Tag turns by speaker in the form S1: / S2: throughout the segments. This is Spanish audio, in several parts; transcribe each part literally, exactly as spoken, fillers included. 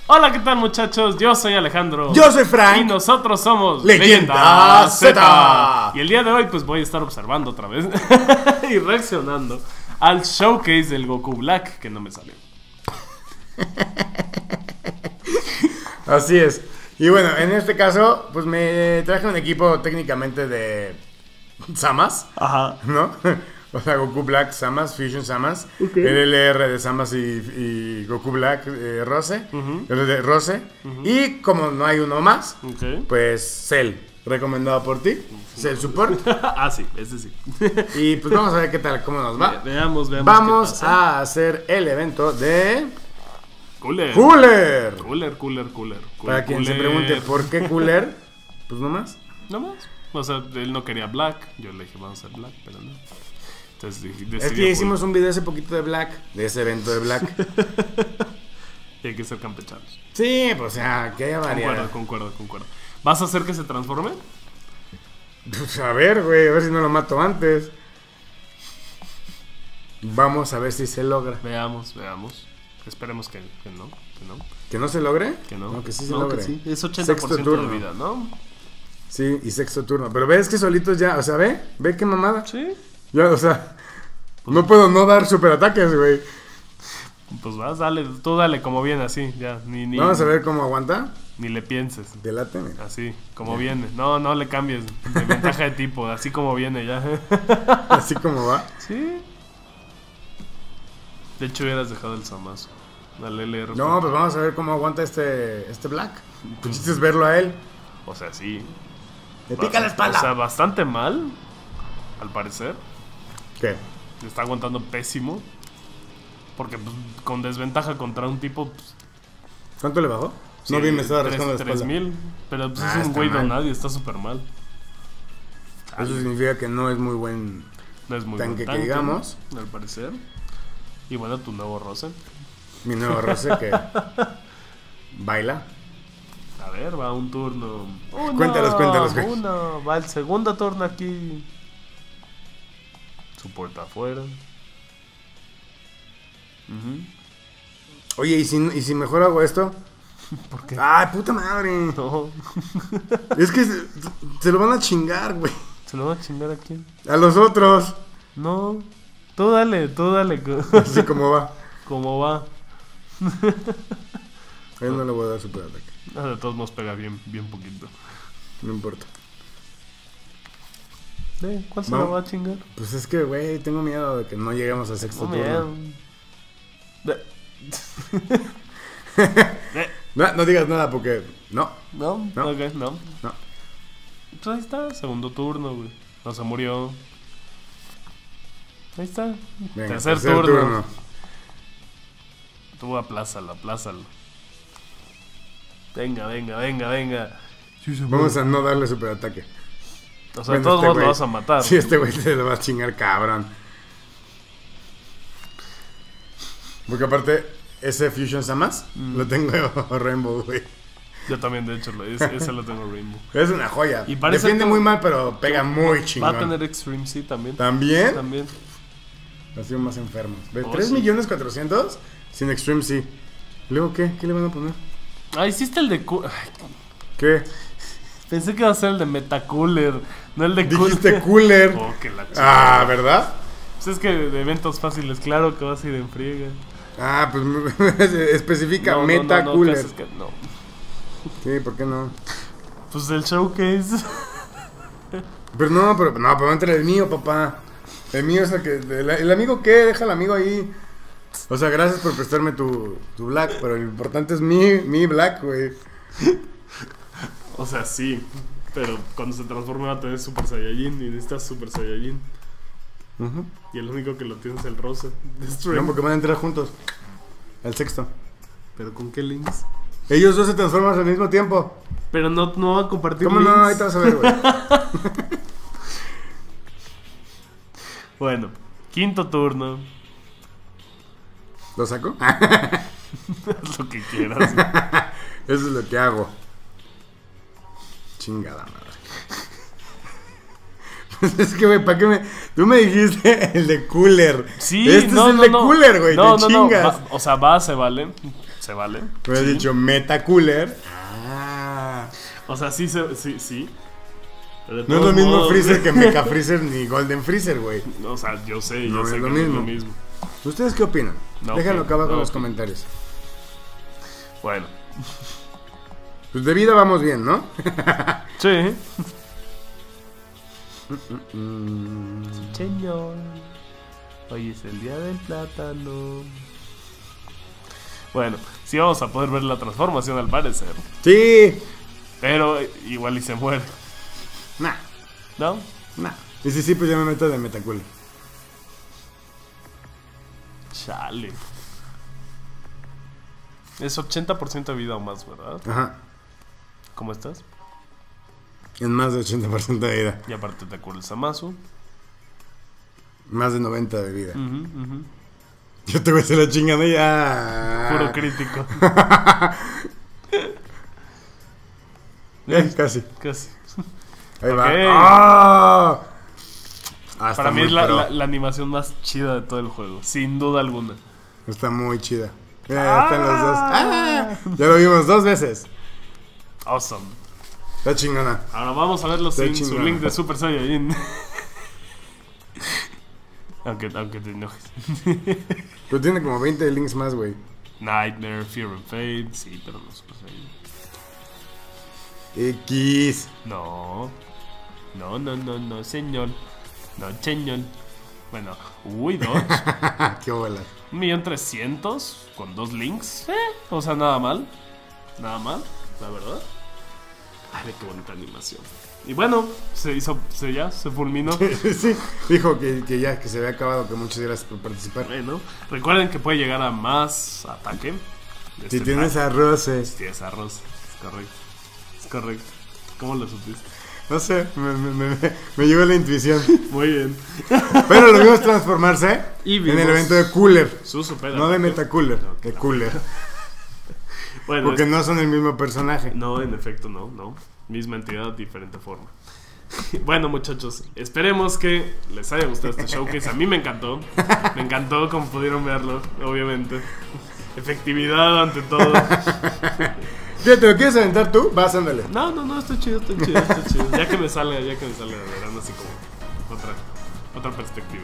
S1: Hola, ¿qué tal, muchachos? Yo soy Alejandro.
S2: Yo soy Frank.
S1: Y nosotros somos
S2: Leyenda Z.
S1: Y el día de hoy pues voy a estar observando otra vez y reaccionando al showcase del Goku Black, que no me salió.
S2: Así es. Y bueno, en este caso, pues me traje un equipo técnicamente de Samas,
S1: Ajá.
S2: ¿no? O sea, Goku Black, Samas, Fusion Samas,
S1: Okay.
S2: el L R de Samas y, y Goku Black, eh, Rose,
S1: Uh-huh.
S2: el de Rose.
S1: Uh-huh.
S2: Y como no hay uno más,
S1: Ok.
S2: pues Cell, recomendado por ti, Cell Support.
S1: Ah, sí, ese sí.
S2: Y pues vamos a ver qué tal, cómo nos va.
S1: Ve- Veamos, veamos.
S2: Vamos
S1: qué pasa.
S2: a hacer el evento de
S1: Cooler.
S2: Cooler.
S1: Cooler, cooler, cooler.
S2: Para quien se
S1: cooler.
S2: pregunte por qué Cooler, pues nomás.
S1: No más. O sea, él no quería Black. Yo le dije, vamos a hacer Black, pero no. Entonces dije,
S2: Es
S1: decidió
S2: que hicimos
S1: Cooler.
S2: un video hace poquito de Black, de ese evento de Black.
S1: Y hay que ser campechanos.
S2: Sí, pues o sea, que haya variedad.
S1: Concuerdo, concuerdo, concuerdo. ¿Vas a hacer que se transforme?
S2: Pues a ver, güey, a ver si no lo mato antes. Vamos a ver si se logra.
S1: Veamos, veamos. Esperemos que, que no, que no,
S2: ¿Que no se logre?
S1: que no.
S2: No, que sí se
S1: No,
S2: logre.
S1: que sí. Es ochenta por ciento
S2: Sexto turno.
S1: de vida, ¿no?
S2: Sí, y sexto turno. Pero ves que solitos ya, o sea, ve, ve qué mamada.
S1: Sí.
S2: Ya, o sea, no puedo no dar superataques, güey.
S1: Pues vas, dale, tú dale como viene, así, ya. Ni, ni,
S2: Vamos a ver cómo aguanta.
S1: Ni le pienses.
S2: Delate, mira.
S1: Así, como
S2: Ya.
S1: viene. No, no le cambies de ventaja de tipo, así como viene ya.
S2: Así como va.
S1: Sí. De hecho, hubieras dejado el Samazo. Al L R.
S2: No, pues vamos a ver cómo aguanta este, este Black. Tu chiste es verlo a él.
S1: O sea, sí.
S2: Le pica la espalda.
S1: O sea, bastante mal, al parecer.
S2: ¿Qué?
S1: Está aguantando pésimo. Porque pues, con desventaja contra un tipo. Pues,
S2: ¿Cuánto le bajó?
S1: sí,
S2: No vi, me estaba
S1: tres-
S2: rascando la
S1: tres
S2: espalda.
S1: mil. Pero pues
S2: Ah,
S1: es un
S2: está
S1: güey
S2: mal.
S1: nadie, está súper mal.
S2: Eso significa que no es muy buen
S1: No es muy
S2: tanque,
S1: buen
S2: que digamos.
S1: al parecer. Y bueno, tu nuevo Rose.
S2: Mi nuevo Rose que baila.
S1: A ver, va un turno. Uno,
S2: Cuéntalos, cuéntalos, güey.
S1: Uno, va el segundo turno aquí. Su puerta afuera. Ujú.
S2: Oye, ¿y si, ¿y si mejor hago esto?
S1: ¿Por qué?
S2: ¡Ay, puta madre!
S1: No.
S2: Es que se, se lo van a chingar, güey.
S1: ¿Se lo va a chingar a quién?
S2: A los otros.
S1: No. Tú dale, tú dale.
S2: Así como va.
S1: ¿Cómo va?
S2: A él no le voy a dar super ataque.
S1: Ah, de todos nos pega bien, bien poquito.
S2: No importa.
S1: ¿Eh? ¿Cuál se
S2: No.
S1: lo va a chingar?
S2: Pues es que, güey, tengo miedo de que no lleguemos al sexto
S1: No,
S2: turno.
S1: miedo. De-
S2: No, no digas nada porque... No,
S1: No,
S2: No.
S1: ok, no.
S2: no.
S1: Pues ahí está, segundo turno, güey. No se murió. Ahí está.
S2: Venga,
S1: tercer, turno. Tú aplázalo, aplázalo. Venga, venga, venga, venga. Sí, se
S2: Vamos
S1: muere.
S2: a no darle super ataque.
S1: O sea, de todos modos lo vas a matar.
S2: Sí, este güey se lo va a chingar, cabrón. Porque aparte, ese Fusion Samas
S1: Mm.
S2: lo tengo Rainbow, güey.
S1: Yo también, de hecho, lo- ese, ese lo tengo Rainbow.
S2: Es una joya.
S1: Y parece
S2: Defiende
S1: que-
S2: muy mal, pero pega muy
S1: Va
S2: chingón.
S1: a tener Extreme C también.
S2: ¿También?
S1: También.
S2: Ha sido más enfermos. ¿Ves?
S1: Oh,
S2: tres
S1: sí.
S2: millones cuatrocientos sin Extreme C. ¿Luego qué? ¿Qué le van a poner?
S1: Ah, hiciste el de... Cu- Ay,
S2: ¿Qué?
S1: pensé que iba a ser el de Metacooler, no el de
S2: Dijiste cooler.
S1: Oh, que la chingada.
S2: Ah, ¿verdad?
S1: Pues es que de eventos fáciles, claro que vas a ir en friega.
S2: Ah, pues especifica
S1: No, no,
S2: meta
S1: no, no,
S2: cooler.
S1: ¿qué haces que no?
S2: Sí, ¿por qué no?
S1: Pues el showcase.
S2: Pero no, pero no, pero entra el mío, papá. El mío es el que. El, el amigo qué, deja al amigo ahí. O sea, gracias por prestarme tu, tu black, pero lo importante es mi, mi black, güey.
S1: O sea, sí. Pero cuando se transforme va a tener Super Saiyajin y necesitas Super Saiyajin.
S2: Uh-huh.
S1: Y el único que lo tiene es el rosa.
S2: No,
S1: Stream.
S2: porque van a entrar juntos. Al sexto.
S1: ¿Pero con qué links?
S2: Ellos dos se transforman al mismo tiempo.
S1: Pero no, no va a compartir
S2: ¿Cómo
S1: links.
S2: no? Ahí te vas a ver, güey.
S1: Bueno, quinto turno.
S2: ¿Lo saco?
S1: Haz lo que quieras.
S2: Eso es lo que hago. Chingada madre. Pues es que, güey, ¿para qué me...? Tú me dijiste el de cooler.
S1: Sí,
S2: Este
S1: no,
S2: es el
S1: no,
S2: de
S1: no.
S2: cooler, güey.
S1: No,
S2: te
S1: no,
S2: chingas.
S1: no. Va- o sea, base, ¿vale? se vale.
S2: Hubieras
S1: Sí.
S2: dicho Metacooler. Ah.
S1: O sea, sí, se, sí, sí. Pero de
S2: No es lo
S1: todos
S2: mismo
S1: modos-
S2: Freezer que Mecha Freezer ni Golden Freezer, güey.
S1: O sea, yo sé, yo
S2: No
S1: sé
S2: es lo
S1: que no es lo
S2: mismo.
S1: mismo.
S2: ¿Ustedes qué opinan?
S1: No
S2: Déjenlo acá
S1: opino,
S2: abajo
S1: no
S2: en los
S1: opino.
S2: comentarios.
S1: Bueno.
S2: Pues de vida vamos bien, ¿no?
S1: Sí.
S2: Mm.
S1: Señor. Hoy es el día del plátano. Bueno, sí vamos a poder ver la transformación al parecer.
S2: Sí.
S1: Pero igual y se muere,
S2: Nah,
S1: ¿no?
S2: nah. Y si sí, pues ya me meto de Metacooler.
S1: Chale. Es ochenta por ciento de vida o más, ¿verdad?
S2: Ajá.
S1: ¿Cómo estás?
S2: En más de ochenta por ciento de vida.
S1: Y aparte te cura el Zamasu.
S2: Más de noventa de vida.
S1: Ujú, ujú.
S2: Yo te voy a hacer la chingada ya.
S1: Puro crítico.
S2: Eh, casi.
S1: Casi.
S2: Ahí
S1: Ok.
S2: va. ¡Ah! Ah, está
S1: Para mí
S2: muy
S1: es la,
S2: pro.
S1: la- la animación más chida de todo el juego, sin duda alguna.
S2: Está muy chida. Mira, están los dos. ¡Ah! Ya lo vimos dos veces.
S1: Awesome.
S2: Está chingona.
S1: Ahora vamos a verlo
S2: Está
S1: sin su
S2: chingón.
S1: link de Super Saiyajin. aunque, aunque te enojes.
S2: Pero tiene como veinte links más, güey.
S1: Nightmare, Fear and Fate, sí, pero no Super Saiyajin.
S2: X.
S1: No. No, no, no, no, señor. No, señor. Bueno, uy, dos.
S2: Qué bola.
S1: Un millón trescientos con dos links. Eh, o sea, nada mal. Nada mal, la verdad. Ay, qué bonita animación. Y bueno, se hizo, se ya, se fulminó.
S2: Sí, dijo que, que ya, que se había acabado, que muchas gracias por participar.
S1: Bueno, recuerden que puede llegar a más ataque. de
S2: Si
S1: este
S2: tienes
S1: pack.
S2: arroces.
S1: Si tienes arroz, es correcto. Es correcto. ¿Cómo lo supiste?
S2: No sé, me, me, me, me llegó la intuición.
S1: Muy bien.
S2: Pero lo vimos transformarse
S1: Y
S2: en
S1: vimos
S2: el evento de Cooler.
S1: Su super
S2: No de
S1: ataque.
S2: Metacooler,
S1: No,
S2: de
S1: claro.
S2: Cooler.
S1: Bueno,
S2: Porque
S1: es-
S2: no son el mismo personaje.
S1: no, en efecto, no, no. Misma entidad, diferente forma. Bueno, muchachos, esperemos que les haya gustado este showcase. A mí me encantó. Me encantó como pudieron verlo, obviamente. Efectividad ante todo.
S2: ¿Qué, ¿Te lo quieres aventar tú? Vas, ándale.
S1: No, no, no, está chido, está chido, está chido. Ya que me salga, ya que me salga de verano, así como otra, otra perspectiva.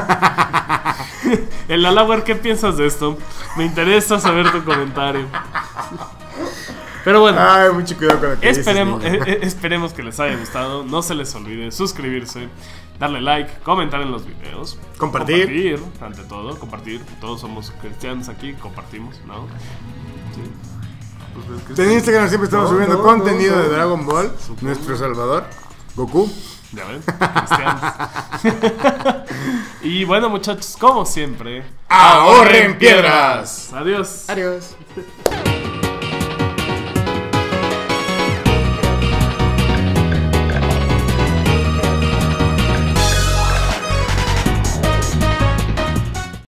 S1: El Alawar, ¿qué piensas de esto? Me interesa saber tu comentario. Pero bueno,
S2: Ay, mucho cuidado con lo que
S1: esperemos,
S2: dices, niño.
S1: eh, eh, esperemos que les haya gustado. No se les olvide suscribirse, darle like, comentar en los videos,
S2: Compartir.
S1: compartir ante todo, compartir. Todos somos cristianos aquí, compartimos, ¿no? Sí. Pues es que
S2: En
S1: sí.
S2: Instagram siempre estamos
S1: No,
S2: subiendo
S1: no,
S2: contenido
S1: no, no.
S2: de Dragon Ball.
S1: Supongo.
S2: Nuestro Salvador, Goku.
S1: Ya ven, cristianos. Y bueno, muchachos, como siempre,
S2: ¡Ahorren piedras!
S1: Adiós.
S2: Adiós.